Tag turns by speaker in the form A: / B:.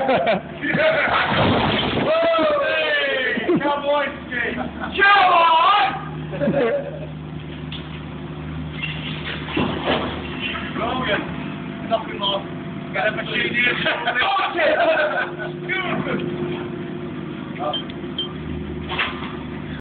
A: Cowboy skate! Cowboy! Logan, knocking off. Got a machine here. Oh, shit!